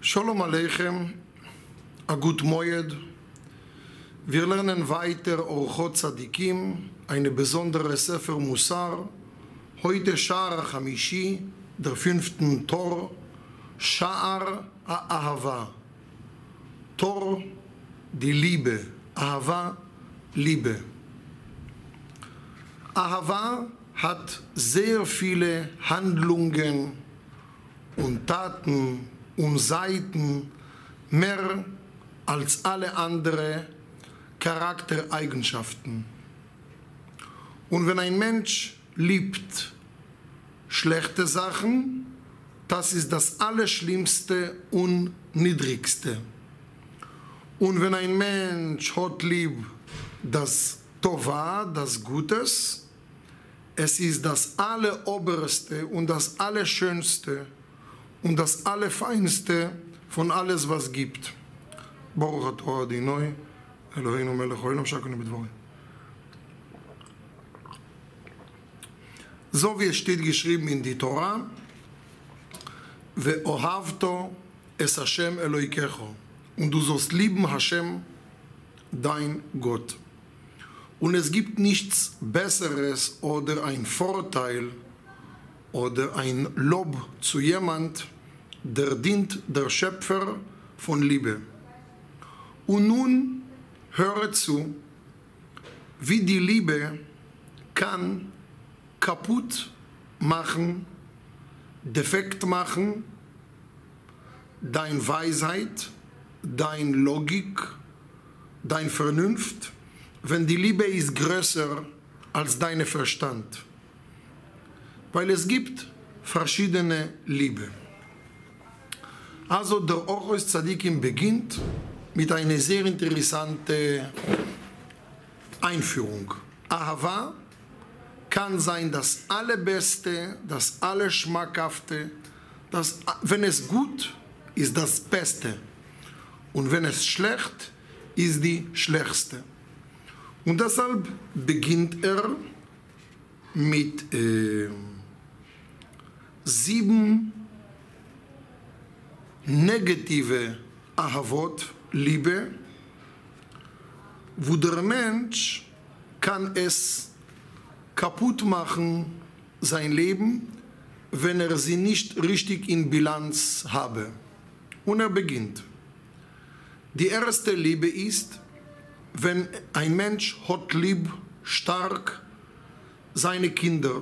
Shalom Aleichem, a gut Moed. Wir lernen weiter Orchot Tzadikim, eine besondere Sefer Musar. Heute Sha'ar HaChamishi, der 5. Tor, Sha'ar HaAhava. Tor, die Liebe. Ahava, Liebe. Ahava hat sehr viele Handlungen und Taten und Seiten, mehr als alle anderen Charaktereigenschaften. Und wenn ein Mensch liebt schlechte Sachen, das ist das Allerschlimmste und Niedrigste. Und wenn ein Mensch hat lieb das Tova, das Gutes, es ist das Alleroberste und das Allerschönste und das Allerfeinste von alles, was gibt. Baruch atah Adonai, Eloheinu melech haolam shakonu b'dvarim. So wie es steht geschrieben in die Torah, Ve'ohavto es Hashem Eloikecho, und du sollst lieben Hashem, dein Gott. Und es gibt nichts Besseres oder ein Vorteil oder ein Lob zu jemand, der dient der Schöpfer von Liebe. Und nun höre zu, wie die Liebe kann kaputt machen, defekt machen, deine Weisheit, deine Logik, deine Vernunft, wenn die Liebe ist größer als dein Verstand. Weil es gibt verschiedene Liebe. Also der Orchot Tzadikim beginnt mit einer sehr interessanten Einführung. Ahava kann sein das Allerbeste, das Allerschmackhafte, wenn es gut ist, das Beste. Und wenn es schlecht ist, die Schlechteste. Und deshalb beginnt er mit 7 negative Ahavot, Liebe, wo der Mensch kann es kaputt machen, sein Leben, wenn er sie nicht richtig in Bilanz habe. Und er beginnt. Die erste Liebe ist, wenn ein Mensch hat lieb, stark, seine Kinder.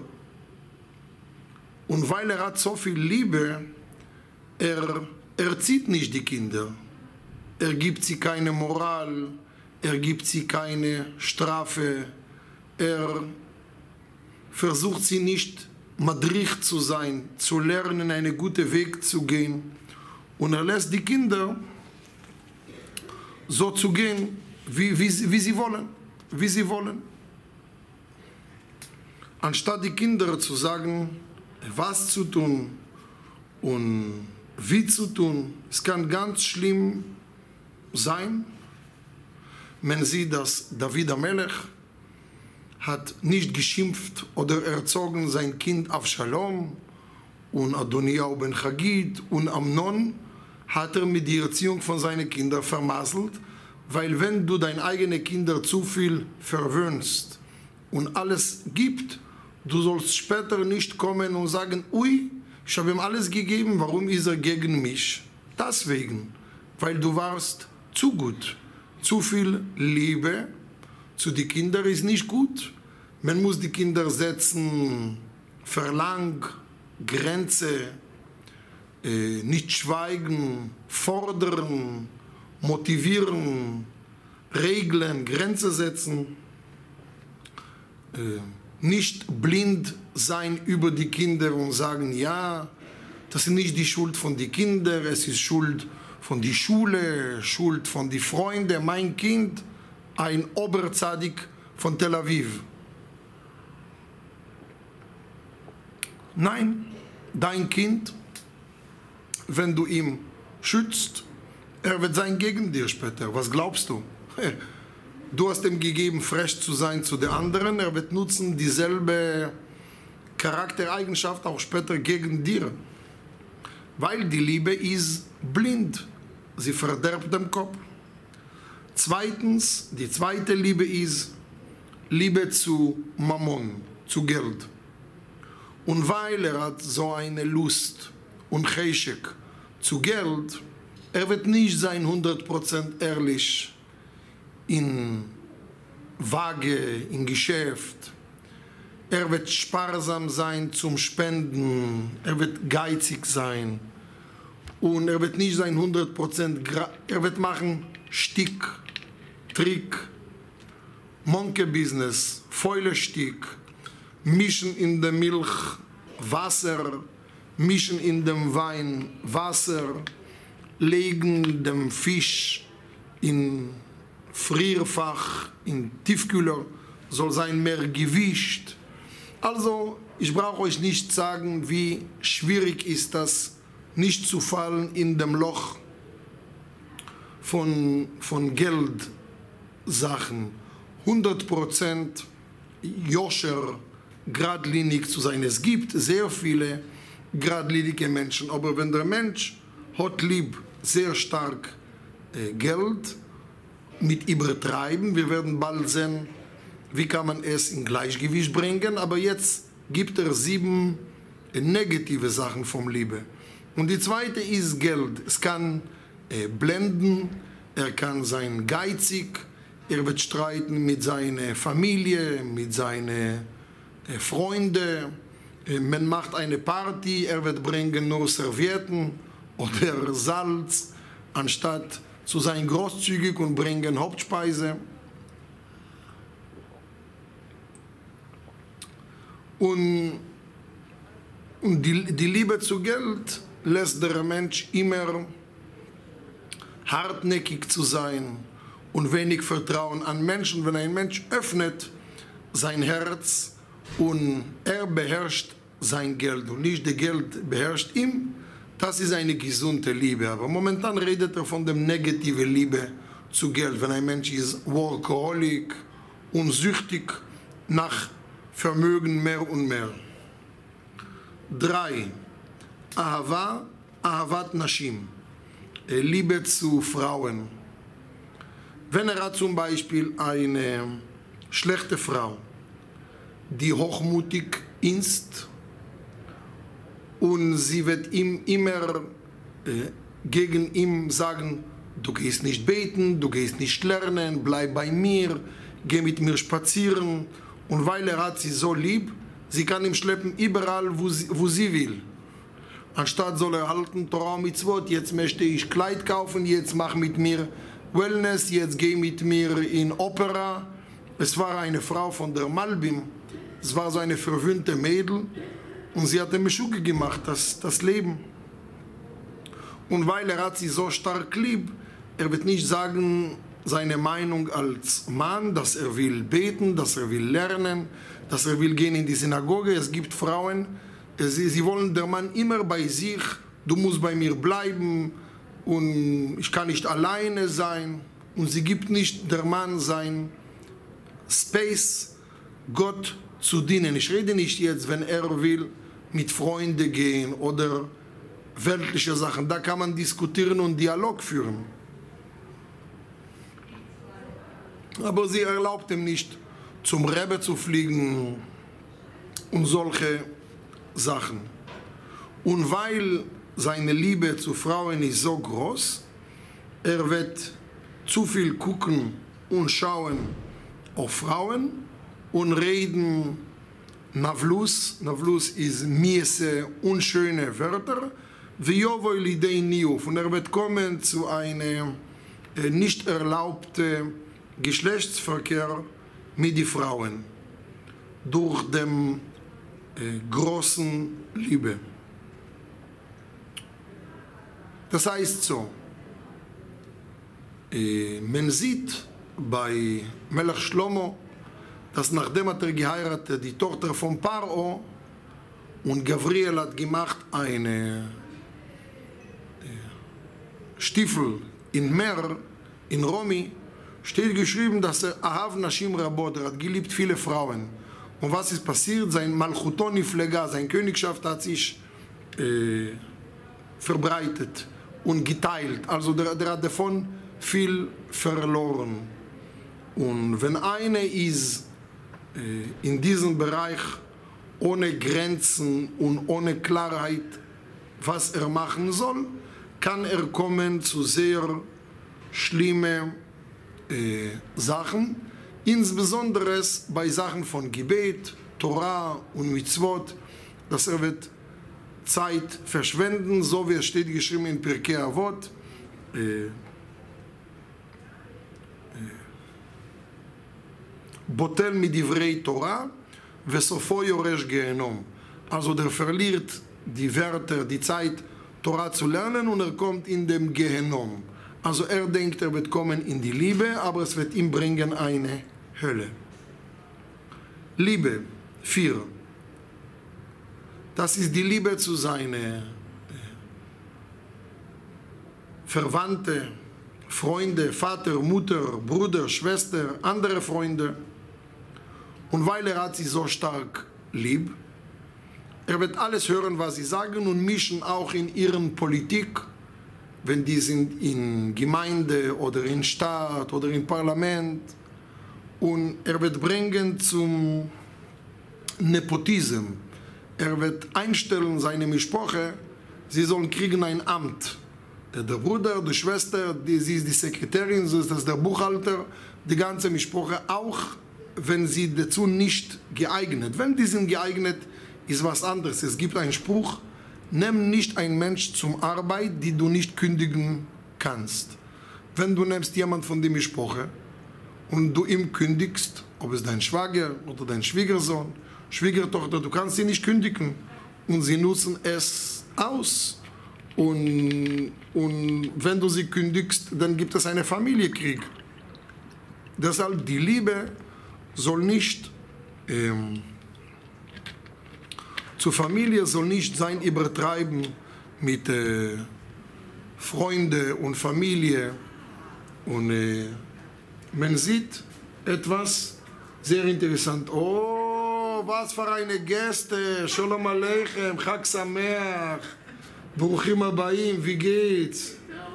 Und weil er hat so viel Liebe, er erzieht nicht die Kinder. Er gibt sie keine Moral, er gibt sie keine Strafe, er versucht sie nicht Madrich zu sein, zu lernen, einen guten Weg zu gehen. Und er lässt die Kinder so zu gehen, wie sie wollen, wie sie wollen. Anstatt die Kinder zu sagen, was zu tun und wie zu tun, es kann ganz schlimm sein. Man sieht, dass David HaMelech hat nicht geschimpft oder erzogen sein Kind Avshalom, und Adoniyahu ben Chagit und Amnon hat er mit der Erziehung von seinen Kindern vermasselt, weil wenn du deine eigenen Kinder zu viel verwöhnst und alles gibt, du sollst später nicht kommen und sagen, ui, ich habe ihm alles gegeben, warum ist er gegen mich? Deswegen, weil du warst zu gut. Zu viel Liebe zu den Kindern ist nicht gut. Man muss die Kinder setzen, verlangen, Grenze, nicht schweigen, fordern, motivieren, Regeln, Grenze setzen, nicht blind sein über die Kinder und sagen, ja, das ist nicht die Schuld von den Kindern, es ist Schuld von der Schule, Schuld von den Freunden, mein Kind, ein Oberzadik von Tel Aviv. Nein, dein Kind, wenn du ihn schützt, er wird sein gegen dir später. Was glaubst du? Du hast ihm gegeben, frech zu sein zu den anderen. Er wird nutzen dieselbe Charaktereigenschaft auch später gegen dir. weil die Liebe ist blind. Sie verderbt den Kopf. Zweitens, die zweite Liebe ist Liebe zu Mammon, zu Geld. Und weil hat so eine Lust und Cheshek zu Geld, wird nicht sein 100% ehrlich in Waage, in Geschäft. Wird sparsam sein zum Spenden, wird geizig sein und wird nicht sein 100%, wird machen Stick, Trick, Monkey-Business, Fäulestick, mischen in der Milch Wasser, mischen in dem Wein Wasser, legen dem Fisch in Frierfach, in Tiefkühler, soll sein mehr Gewicht. Also, ich brauche euch nicht sagen, wie schwierig ist das, nicht zu fallen in dem Loch von Geldsachen. 100% Joscher, geradlinig zu sein. Es gibt sehr viele geradlinige Menschen, aber wenn der Mensch hat lieb sehr stark Geld, mit übertreiben, wir werden bald sehen, wie kann man es in Gleichgewicht bringen, aber jetzt gibt 7 negative Sachen vom Liebe. Und die zweite ist Geld. Es kann blenden, kann sein geizig, wird streiten mit seiner Familie, mit seinen Freunden, man macht eine Party, wird bringen nur Servietten oder Salz, anstatt zu sein großzügig und bringen Hauptspeise. Und die Liebe zu Geld lässt der Mensch immer hartnäckig zu sein und wenig Vertrauen an Menschen. Wenn ein Mensch öffnet sein Herz und beherrscht sein Geld und nicht das Geld beherrscht ihn, das ist eine gesunde Liebe. Aber momentan redet von der negativen Liebe zu Geld. Wenn ein Mensch ist Workaholic und süchtig nach Vermögen mehr und mehr. 3. Ahavat Nashim. Liebe zu Frauen. Wenn hat zum Beispiel eine schlechte Frau, die hochmutig ist und sie wird ihm immer gegen ihn sagen, du gehst nicht beten, du gehst nicht lernen, bleib bei mir, geh mit mir spazieren. Und weil hat sie so lieb, sie kann ihn schleppen überall, wo sie will. Anstatt soll halten Torah Mitzvot, jetzt möchte ich Kleid kaufen, jetzt mach mit mir Wellness, jetzt geh mit mir in Opera. Es war eine Frau von der Malbim, es war so eine verwöhnte Mädel und sie hat Meshuggah gemacht, das Leben. Und weil hat sie so stark lieb, wird nicht sagen seine Meinung als Mann, dass will beten, dass will lernen, dass will gehen in die Synagoge. Es gibt Frauen, sie wollen der Mann immer bei sich, du musst bei mir bleiben und ich kann nicht alleine sein. Und sie gibt nicht der Mann sein Space, Gott zu dienen. Ich rede nicht jetzt, wenn will mit Freunden gehen oder weltliche Sachen. Da kann man diskutieren und Dialog führen. Aber sie erlaubt ihm nicht, zum Rebbe zu fliegen und solche Sachen. Und weil seine Liebe zu Frauen ist so groß, wird zu viel gucken und schauen auf Frauen und reden Navlus. Navlus ist miese, unschöne Wörter. V'yovoi lidei niuf. Und wird kommen zu einem nicht erlaubten Geschlechtsverkehr mit den Frauen durch den großen Liebe. Das heißt so, man sieht bei Melech Shlomo, dass nachdem er geheiratet, die Tochter von Paro, und Gabriel hat gemacht eine Stiefel in Mer, in Romi, steht geschrieben, dass Ahav Nashim Rabot, hat geliebt viele Frauen. Und was ist passiert? Sein Malchuton Niflega, seine Königschaft hat sich verbreitet und geteilt. Also der hat davon viel verloren. Und wenn einer ist in diesem Bereich ohne Grenzen und ohne Klarheit, was er machen soll, kann er kommen zu sehr schlimmen Sachen, insbesondere bei Sachen von Gebet, Torah und Mitzvot, dass er wird Zeit verschwenden, so wie es steht geschrieben in Pirkei Avot, Botel midivrei Torah, vesofo yoresh gehenom. Also der verliert die Wörter, die Zeit, Torah zu lernen, und er kommt in dem Gehenom. Also er denkt, er wird kommen in die Liebe, aber es wird ihm bringen eine Hölle. Liebe, 4. Das ist die Liebe zu seinen Verwandten, Freunde, Vater, Mutter, Bruder, Schwester, andere Freunde. Und weil er hat sie so stark lieb, er wird alles hören, was sie sagen, und mischen auch in ihren Politik, wenn die sind in Gemeinde oder in Staat oder im Parlament. Und er wird bringen zum Nepotism. Er wird einstellen seine Mischpoche, sie sollen kriegen ein Amt. Der Bruder, die Schwester, sie ist die Sekretärin, so ist das der Buchhalter, die ganze Mischpoche, auch wenn sie dazu nicht geeignet. Wenn die sind geeignet, ist was anderes. Es gibt einen Spruch: Nimm nicht einen Mensch zum Arbeit, die du nicht kündigen kannst. Wenn du nimmst jemanden von der Mischpoche und du ihm kündigst, ob es dein Schwager oder dein Schwiegersohn, Schwiegertochter, du kannst sie nicht kündigen, und sie nutzen es aus. Und wenn du sie kündigst, dann gibt es einen Familienkrieg. Deshalb die Liebe soll nicht zur Familie soll nicht sein übertreiben mit Freunde und Familie. Und man sieht etwas sehr interessant. Oh, was für eine Gäste! Shalom Aleichem, Chag Sameach, Bruchim Abayim, wie geht's?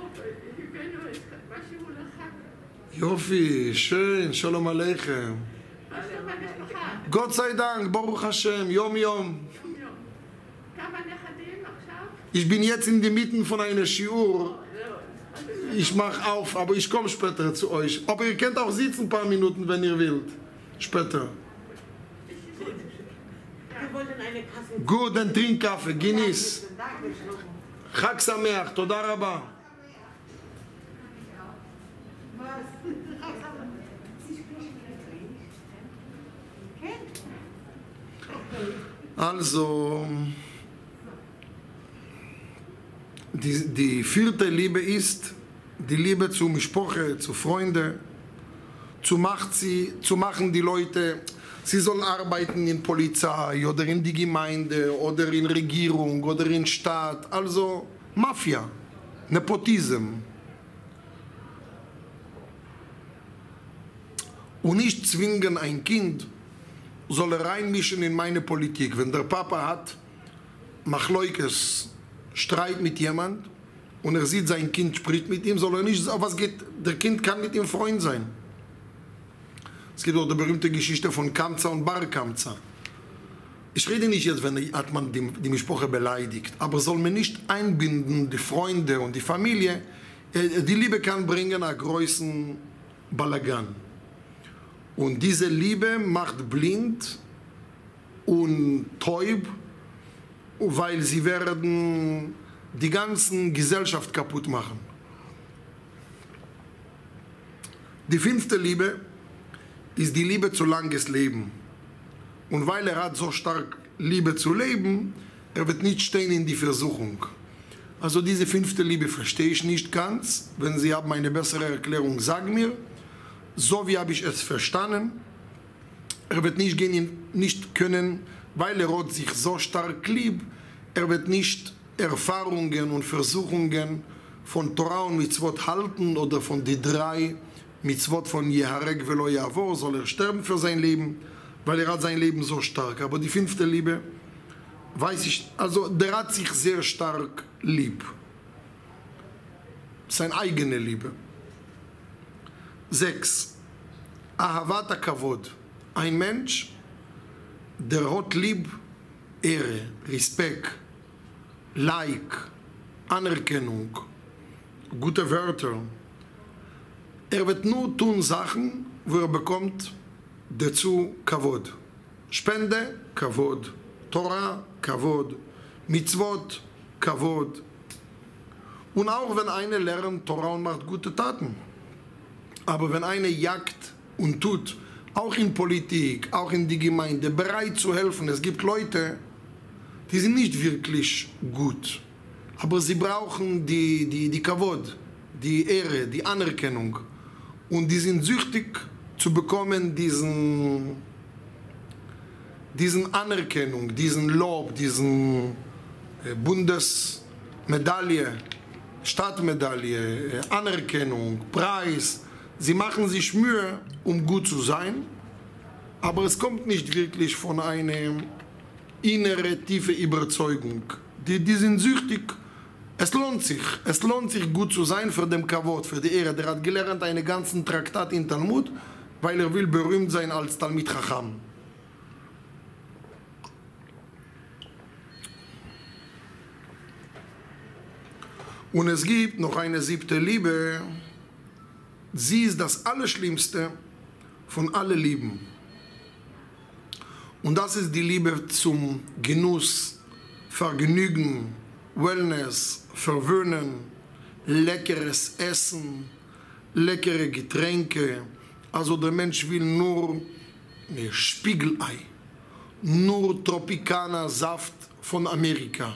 Jofi, schön, Shalom Aleichem. Gott sei Dank, Baruch Hashem, Yom Yom. Ich bin jetzt in der Mitte von einer Shiur. Ich mache auf, aber ich komme später zu euch. Aber ihr könnt auch sitzen ein paar Minuten, wenn ihr wollt. Später. Gut, dann trink Kaffee, genieß. Chag Sameach, Toda Rabba. Also, die vierte Liebe ist die Liebe zu Mischpoche, zu Freunden, zu machen die Leute, sie sollen arbeiten in Polizei oder in die Gemeinde oder in Regierung oder in Staat, also Mafia, Nepotism. Und nicht zwingen ein Kind, soll er reinmischen in meine Politik. Wenn der Papa hat Machleukes, Streit mit jemand, und er sieht, sein Kind spricht mit ihm, soll er nicht sagen, was geht, der Kind kann mit ihm Freund sein. Es gibt auch die berühmte Geschichte von Kamza und Bar Kamza. Ich rede nicht jetzt, wenn man die Mischpoche beleidigt, aber soll man nicht einbinden, die Freunde und die Familie. Die Liebe kann bringen einen großen Balagan. Und diese Liebe macht blind und taub, weil sie werden die ganze Gesellschaft kaputt machen. Die fünfte Liebe ist die Liebe zu langes Leben. Und weil er hat so stark Liebe zu leben, er wird nicht stehen in die Versuchung. Also diese fünfte Liebe verstehe ich nicht ganz. Wenn Sie haben eine bessere Erklärung, sagen mir. So wie habe ich es verstanden. Er wird nicht gehen, nicht können, weil er hat sich so stark lieb. Er wird nicht Erfahrungen und Versuchungen von Torah und Mitzvot halten oder von die 3 Mitzvot von Yehareg velo Yavor, soll er sterben für sein Leben, weil er hat sein Leben so stark. Aber die fünfte Liebe, weiß ich, also der hat sich sehr stark lieb. seine eigene Liebe. 6. Ahavat HaKavod. Ein Mensch, der hat lieb Ehre, Respekt, Like, Anerkennung, gute Wörter. Wird nur tun Sachen, wo bekommt dazu Kavod. Spende, Kavod. Torah, Kavod. Mitzvot, Kavod. Und auch wenn einer lernt Torah und macht gute Taten. Aber wenn einer jagt und tut, auch in Politik, auch in die Gemeinde, bereit zu helfen, es gibt Leute, die sind nicht wirklich gut. Aber sie brauchen die Kavod, die Ehre, die Anerkennung. Und die sind süchtig zu bekommen, diesen Anerkennung, diesen Lob, diesen Bundesmedaille, Stadtmedaille, Anerkennung, Preis. Sie machen sich Mühe, um gut zu sein, aber es kommt nicht wirklich von einer inneren, tiefen Überzeugung. Die sind süchtig. Es lohnt sich gut zu sein für den Kavod, für die Ehre. Der hat gelernt einen ganzen Traktat in Talmud, weil er will berühmt sein als Talmid Chacham. Und es gibt noch eine 7. Liebe. Sie ist das Allerschlimmste von allen Lieben. Und das ist die Liebe zum Genuss, Vergnügen, Wellness, Verwöhnen, leckeres Essen, leckere Getränke. Also der Mensch will nur Spiegelei, nur Tropicana-Saft von Amerika,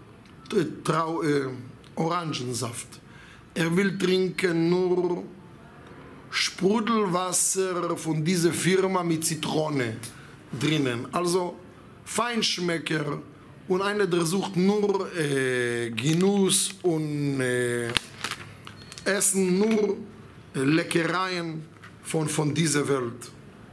Orangensaft. Er will trinken nur Sprudelwasser von dieser Firma mit Zitrone drinnen. Also Feinschmecker. Und einer, der sucht nur Genuss und Essen, nur Leckereien von dieser Welt.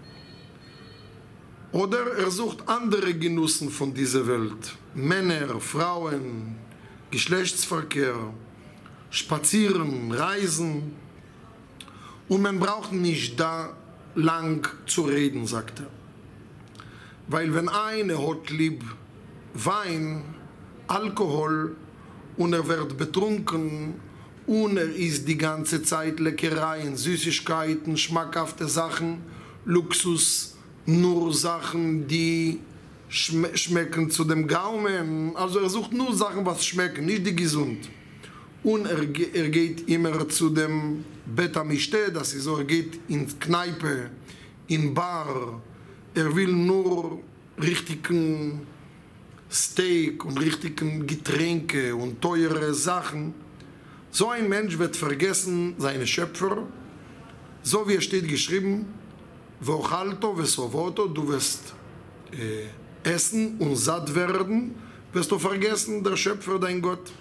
Oder er sucht andere Genussen von dieser Welt. Männer, Frauen, Geschlechtsverkehr, Spazieren, Reisen. Und man braucht nicht da lang zu reden, sagt er. Weil wenn einer hat lieb Wein, Alkohol und er wird betrunken und er isst die ganze Zeit Leckereien, Süßigkeiten, schmackhafte Sachen, Luxus, nur Sachen, die schmecken zu dem Gaumen. Also er sucht nur Sachen, was schmecken, nicht die gesund. Und er geht immer zu dem Bet HaMishte, das ist so, er geht in Kneipe, in Bar. Er will nur richtigen Steak und richtigen Getränke und teure Sachen. So ein Mensch wird vergessen seine Schöpfer, so wie es steht geschrieben, Vochalto vesovoto, du wirst essen und satt werden, wirst du vergessen, der Schöpfer, dein Gott.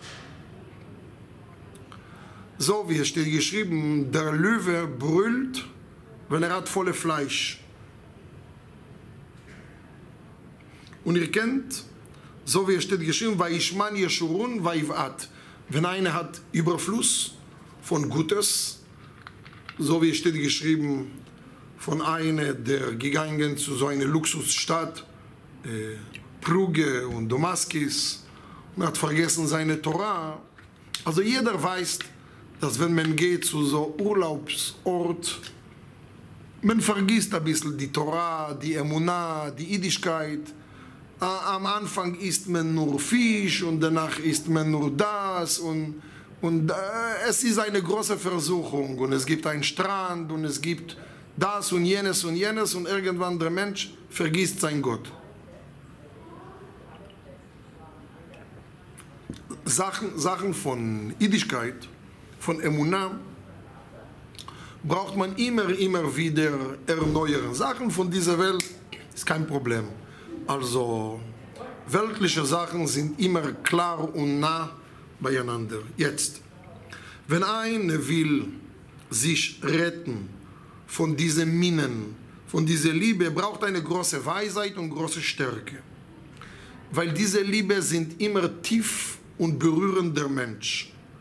So wie es steht geschrieben, der Löwe brüllt, wenn er hat volle Fleisch. Und ihr kennt, so wie es steht geschrieben, Vaishman Yeshurun Vaivat. Wenn einer hat Überfluss von Gutes, so wie es steht geschrieben, von einer, der gegangen zu so einer Luxusstadt, Pruge und Damaskis, und hat vergessen seine Torah. Also jeder weiß, dass wenn man geht zu so Urlaubsort, man vergisst ein bisschen die Torah, die Emunah, die Jiddischkeit. Am Anfang isst man nur Fisch und danach isst man nur das und es ist eine große Versuchung und es gibt einen Strand und es gibt das und jenes und irgendwann der Mensch vergisst sein Gott. Sachen von Jiddischkeit, von Emunah, braucht man immer wieder erneuern. Sachen von dieser Welt ist kein Problem. Also weltliche Sachen sind immer klar und nah beieinander. Jetzt, wenn einer will sich retten von diesen Minen, von dieser Liebe, braucht eine große Weisheit und große Stärke. Weil diese Liebe sind immer tief und berührend der Mensch.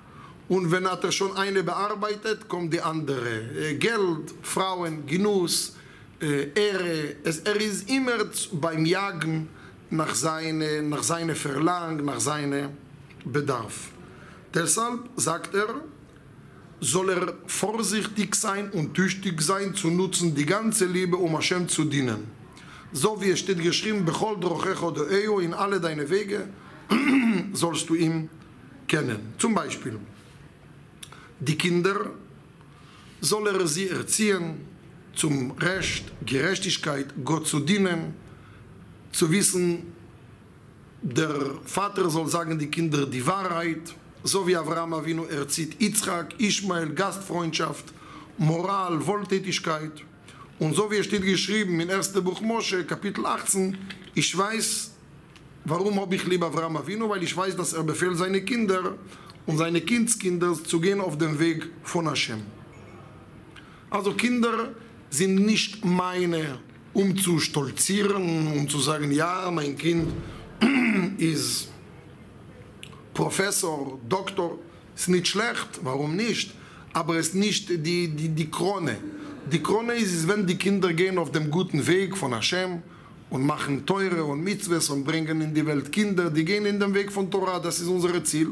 Und wenn hat schon eine bearbeitet, kommt die andere. Geld, Frauen, Genuss, Ehre. Er ist immer beim Jagen nach seinem Verlangen, nach seinem Bedarf. Deshalb sagt er, soll er vorsichtig sein und tüchtig sein, zu nutzen die ganze Liebe, um Hashem zu dienen. So wie es steht geschrieben, Bechol drochecho de'eo, in alle deine Wege sollst du ihn kennen. Zum Beispiel, die Kinder soll er sie erziehen, zum Recht, Gerechtigkeit, Gott zu dienen, zu wissen, der Vater soll sagen, die Kinder die Wahrheit, so wie Avraham Avinu erzieht Yitzchak, Ishmael, Gastfreundschaft, Moral, Wohltätigkeit. Und so wie es steht geschrieben in 1. Buch Mosche, Kapitel 18, ich weiß, warum habe ich lieb Avraham Avinu, weil ich weiß, dass er befiehlt seine Kinder und seine Kindskinder zu gehen auf den Weg von Hashem. Also Kinder sind nicht meine, um zu stolzieren, um zu sagen, ja, mein Kind ist Professor, Doktor, ist nicht schlecht, warum nicht? Aber es ist nicht die Krone. Die Krone ist, wenn die Kinder gehen auf dem guten Weg von Hashem und machen Teure und Mitzvahs und bringen in die Welt Kinder, die gehen in den Weg von Torah, das ist unser Ziel.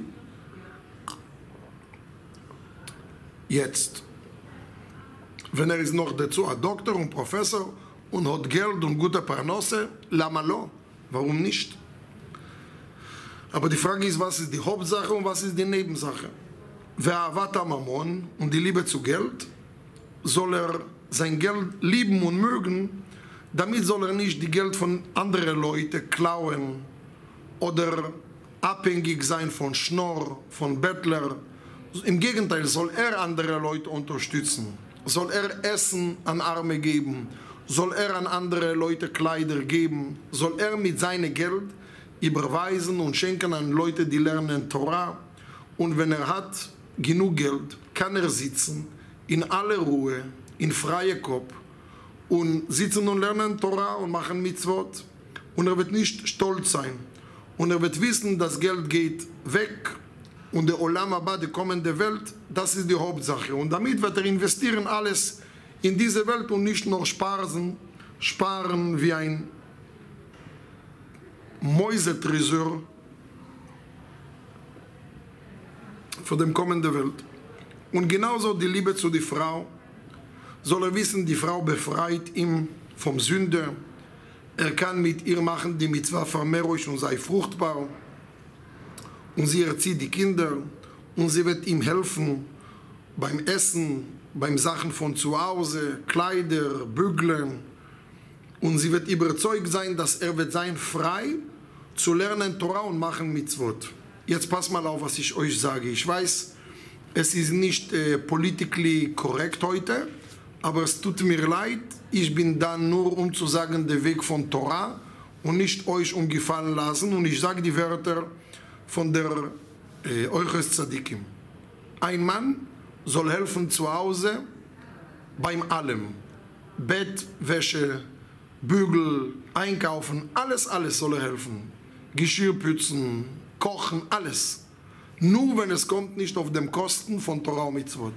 Jetzt, wenn ist noch dazu ein Doktor und Professor und hat Geld und gute Parnasse, lama lo, warum nicht? Aber die Frage ist, was ist die Hauptsache und was ist die Nebensache? Wer Avat Mammon und die Liebe zu Geld, soll er sein Geld lieben und mögen, damit soll er nicht die Geld von anderen Leuten klauen oder abhängig sein von Schnorr, von Bettler. Im Gegenteil, soll er andere Leute unterstützen, soll er Essen an Arme geben, soll er an andere Leute Kleider geben, soll er mit seinem Geld überweisen und schenken an Leute, die lernen Torah. Und wenn er hat genug Geld, kann er sitzen in aller Ruhe, in freier Kopf und sitzen und lernen Torah und machen Mitzvot. Und er wird nicht stolz sein. Und er wird wissen, das Geld geht weg und der Olam Abba, die kommende Welt, das ist die Hauptsache. Und damit wird er investieren alles in diese Welt und nicht nur sparen wie ein Mäusetresor für die kommende Welt. Und genauso die Liebe zu der Frau, soll er wissen, die Frau befreit ihn vom Sünde. Er kann mit ihr machen die Mitzvah vermehrt und sei fruchtbar. Und sie erzieht die Kinder und sie wird ihm helfen beim Essen, beim Sachen von zu Hause, Kleider, Bügeln. Und sie wird überzeugt sein, dass er wird sein frei zu lernen Torah und machen Mitzvot. Jetzt passt mal auf, was ich euch sage. Ich weiß, es ist nicht politically korrekt heute, aber es tut mir leid. Ich bin da nur, um zu sagen, der Weg von Torah und nicht euch umgefallen lassen. Und ich sage die Wörter von der Euches Tzadikim. Ein Mann soll helfen zu Hause beim allem. Bett, Wäsche, Bügel, Einkaufen, alles soll er helfen. Geschirr putzen, kochen, alles. Nur wenn es kommt nicht auf den Kosten von Torah und Mitzvot.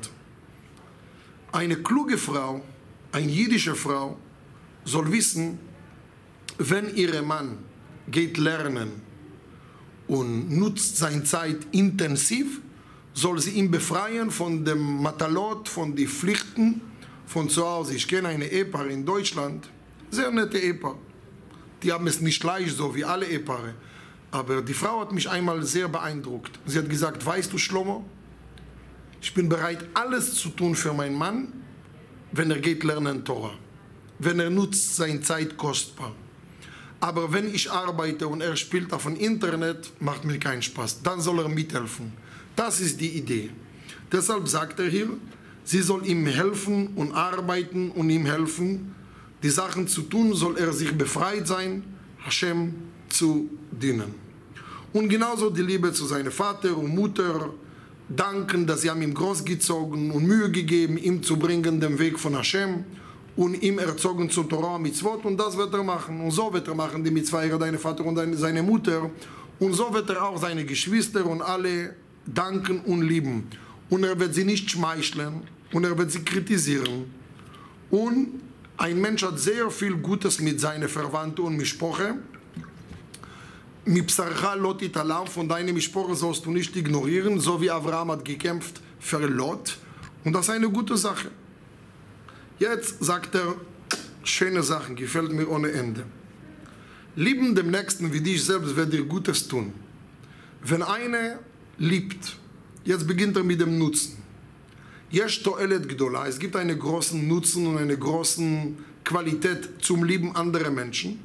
Eine kluge Frau, eine jüdische Frau, soll wissen, wenn ihr Mann geht lernen und nutzt seine Zeit intensiv, soll sie ihn befreien von dem Matalot, von den Pflichten von zu Hause. Ich kenne eine Ehepaar in Deutschland, sehr nette Ehepaar. Die haben es nicht leicht, so wie alle Ehepaare. Aber die Frau hat mich einmal sehr beeindruckt. Sie hat gesagt, weißt du, Shlomo, ich bin bereit, alles zu tun für meinen Mann, wenn er geht lernen Torah. Wenn er nutzt seine Zeit kostbar. Aber wenn ich arbeite und er spielt auf dem Internet, macht mir keinen Spaß. Dann soll er mithelfen. Das ist die Idee. Deshalb sagt er hier, sie soll ihm helfen und arbeiten und ihm helfen, die Sachen zu tun, soll er sich befreit sein, Hashem zu dienen. Und genauso die Liebe zu seinem Vater und Mutter, danken, dass sie haben ihm großgezogen und Mühe gegeben, ihm zu bringen, den Weg von Hashem, und ihm erzogen zu Torah und Mitzvot, und das wird er machen. Und so wird er machen, die Mitzvah, deine Vater und seine Mutter. Und so wird er auch seine Geschwister und alle danken und lieben. und wird sie nicht schmeicheln und wird sie kritisieren. Und ein Mensch hat sehr viel Gutes mit seinen Verwandten und Mischpoche. Mipsarcha Lot italam, von deiner Mischpoche sollst du nicht ignorieren, so wie Abraham hat gekämpft für Lot. Und das ist eine gute Sache. Jetzt sagt er schöne Sachen, gefällt mir ohne Ende. Lieben dem Nächsten wie dich selbst wird dir Gutes tun. Wenn einer liebt, jetzt beginnt er mit dem Nutzen. Yesh to'elet gdola, es gibt einen großen Nutzen und eine große Qualität zum Lieben anderer Menschen.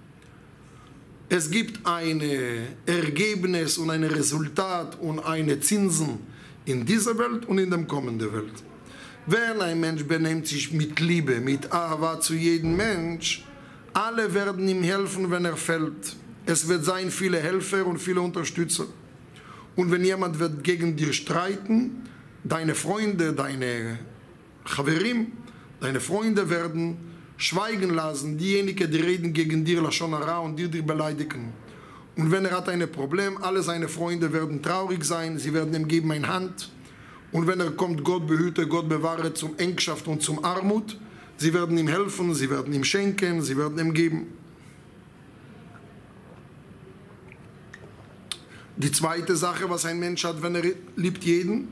Es gibt ein Ergebnis und ein Resultat und eine Zinsen in dieser Welt und in der kommenden Welt. Wenn ein Mensch benimmt sich mit Liebe, mit Ahava zu jedem Mensch, alle werden ihm helfen, wenn er fällt. Es wird sein viele Helfer und viele Unterstützer. Und wenn jemand wird gegen dich streiten, deine Freunde, deine Chaverim, deine Freunde werden schweigen lassen, diejenigen, die reden gegen dir Lashon Hara und dir beleidigen. Und wenn er hat ein Problem, alle seine Freunde werden traurig sein, sie werden ihm geben eine Hand. Und wenn er kommt, Gott behüte, Gott bewahre zum Engschaft und zum Armut, sie werden ihm helfen, sie werden ihm schenken, sie werden ihm geben. Die zweite Sache, was ein Mensch hat, wenn er liebt jeden,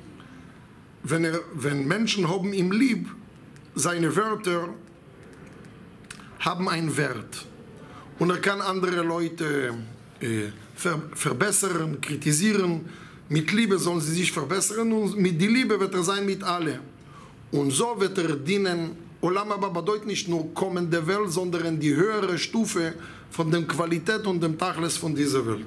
wenn Menschen haben ihm lieb, seine Wörter haben einen Wert. Und er kann andere Leute verbessern, kritisieren. Mit Liebe sollen sie sich verbessern und mit der Liebe wird er sein mit allen. Und so wird er dienen. Olam Haba bedeutet nicht nur kommende Welt, sondern die höhere Stufe von der Qualität und dem Tachlis von dieser Welt.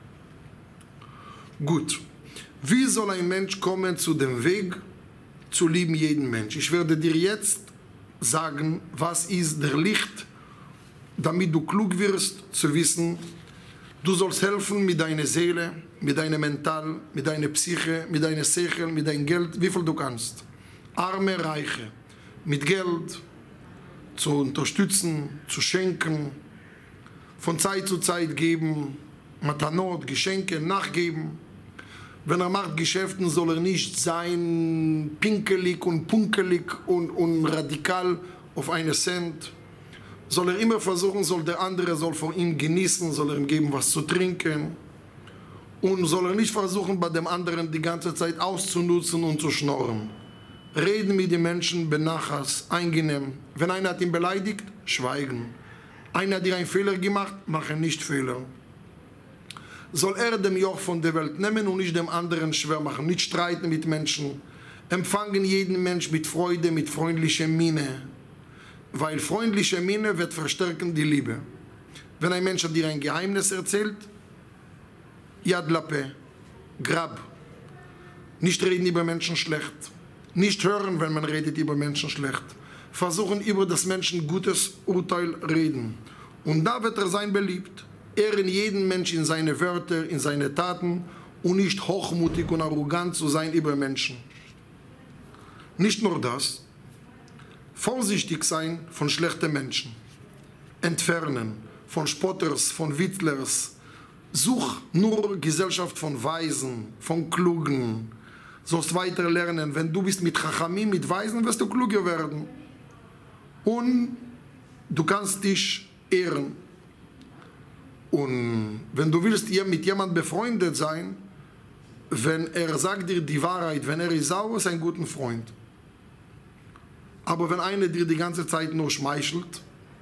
Gut. Wie soll ein Mensch kommen zu dem Weg, zu lieben jeden Mensch? Ich werde dir jetzt sagen, was ist der Licht, damit du klug wirst, zu wissen, du sollst helfen mit deiner Seele, mit deinem Mental, mit deiner Psyche, mit deiner Sechel, mit deinem Geld, wie viel du kannst. Arme, Reiche, mit Geld zu unterstützen, zu schenken, von Zeit zu Zeit geben, Matanot, Geschenke, nachgeben. Wenn er macht Geschäften, soll er nicht sein pinkelig und punkelig und radikal auf einen Cent. Soll er immer versuchen, der andere soll von ihm genießen, soll er ihm geben, was zu trinken. Und soll er nicht versuchen, bei dem anderen die ganze Zeit auszunutzen und zu schnorren. Reden mit den Menschen, benachas, eingenehm. Wenn einer hat ihn beleidigt, schweigen. Einer hat dir einen Fehler gemacht, mache nicht Fehler. Soll er dem Joch von der Welt nehmen und nicht dem anderen schwer machen. Nicht streiten mit Menschen. Empfangen jeden Mensch mit Freude, mit freundlicher Miene. Weil freundliche Miene wird verstärken die Liebe. Wenn ein Mensch dir ein Geheimnis erzählt, Yad Lape, Grab. Nicht reden über Menschen schlecht. Nicht hören, wenn man redet über Menschen schlecht. Versuchen über das Menschen gutes Urteil reden. Und da wird er sein beliebt. Ehren jeden Mensch in seine Wörter, in seine Taten und nicht hochmutig und arrogant zu sein über Menschen. Nicht nur das. Vorsichtig sein von schlechten Menschen. Entfernen von Spotters, von Witzlers. Such nur Gesellschaft von Weisen, von Klugen. Sollst weiter lernen. Wenn du bist mit Chachamim, mit Weisen, wirst du kluger werden. Und du kannst dich ehren. Und wenn du willst mit jemandem befreundet sein, wenn er sagt dir die Wahrheit, wenn er ist sauer, ist ein guter Freund. Aber wenn einer dir die ganze Zeit nur schmeichelt,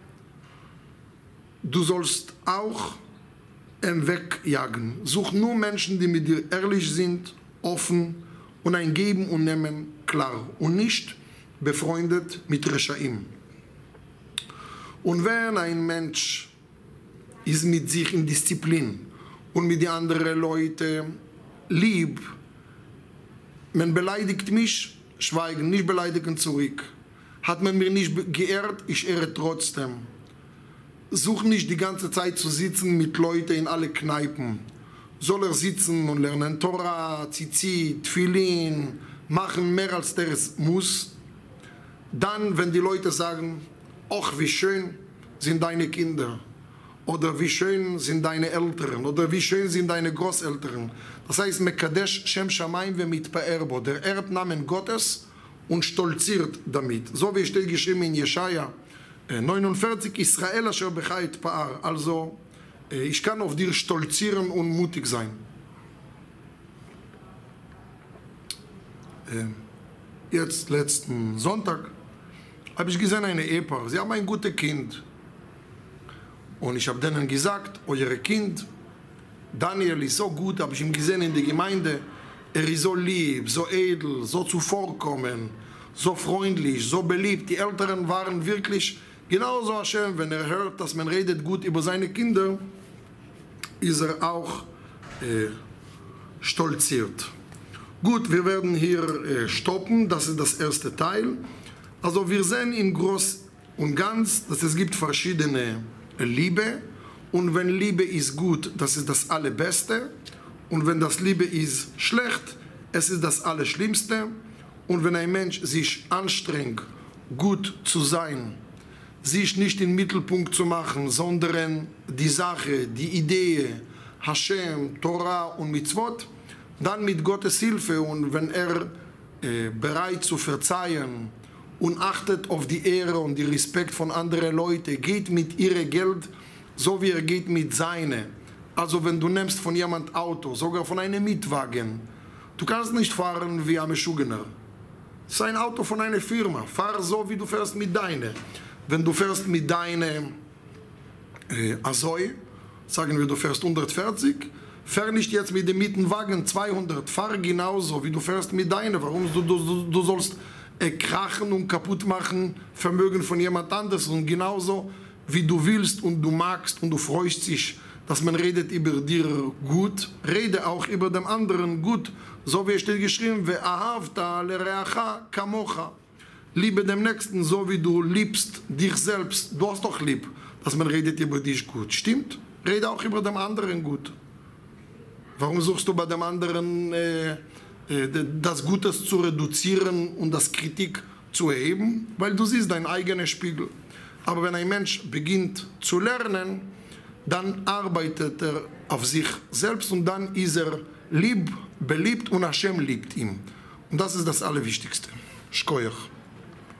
du sollst auch ihn wegjagen. Such nur Menschen, die mit dir ehrlich sind, offen und ein Geben und Nehmen klar. Und nicht befreundet mit Reschaim. Und wenn ein Mensch ist mit sich in Disziplin und mit den anderen Leuten lieb, man beleidigt mich, schweigen, nicht beleidigen zurück. Hat man mir nicht geehrt, ich ehre trotzdem. Such nicht die ganze Zeit zu sitzen mit Leuten in alle Kneipen. Soll er sitzen und lernen Torah, Tzitzit, Tfilin, machen mehr als der es muss. Dann, wenn die Leute sagen, ach wie schön sind deine Kinder. oder wie schön sind deine Eltern oder wie schön sind deine Großeltern. Das heißt, Mekadesh Shem Shamayim ve mitpa'er bo, der ehrt Namen Gottes und stolziert damit. So wie steht geschrieben in Jesaja 49, Israel asher becha itpa'ar. Also, ich kann auf dir stolzieren und mutig sein. Jetzt, letzten Sonntag, habe ich gesehen eine Ehepaar. Sie haben ein gutes Kind. Und ich habe denen gesagt, euer Kind, Daniel ist so gut, habe ich ihn gesehen in der Gemeinde. Er ist so lieb, so edel, so zuvorkommen, so freundlich, so beliebt. Die Eltern waren wirklich genauso Hashem. Wenn er hört, dass man redet gut über seine Kinder, ist er auch stolziert. Gut, wir werden hier stoppen. Das ist das erste Teil. Also wir sehen in Groß und Ganz, dass es gibt verschiedene Liebe, und wenn Liebe ist gut, das ist das Allerbeste, und wenn das Liebe ist schlecht, es ist das Allerschlimmste, und wenn ein Mensch sich anstrengt, gut zu sein, sich nicht in den Mittelpunkt zu machen, sondern die Sache, die Idee, Hashem, Torah und Mitzvot, dann mit Gottes Hilfe, und wenn er bereit zu verzeihen und achtet auf die Ehre und den Respekt von anderen Leuten, geht mit ihrem Geld, so wie er geht mit seinem. Also wenn du nimmst von jemand Auto, sogar von einem Mietwagen, du kannst nicht fahren wie ein Meschugener. Das ist ein Auto von einer Firma. Fahr so, wie du fährst mit deinem. Wenn du fährst mit deinem Azoi, sagen wir, du fährst 140, fahr nicht jetzt mit dem Mietwagen 200, fahr genauso, wie du fährst mit deinem. Warum du sollst krachen und kaputt machen Vermögen von jemand anderes, und genauso wie du willst und du magst und du freust dich, dass man redet über dir gut, rede auch über dem anderen gut, so wie steht geschrieben, ve'ahavta lereacha kamocha, liebe dem Nächsten so wie du liebst dich selbst. Du hast doch lieb, dass man redet über dich gut, stimmt? Rede auch über dem anderen gut. Warum suchst du bei dem anderen das Gutes zu reduzieren und das Kritik zu erheben? Weil du siehst deinen eigenen Spiegel. Aber wenn ein Mensch beginnt zu lernen, dann arbeitet er auf sich selbst, und dann ist er lieb, beliebt, und Hashem liebt ihn. Und das ist das Allerwichtigste. Shkoyach.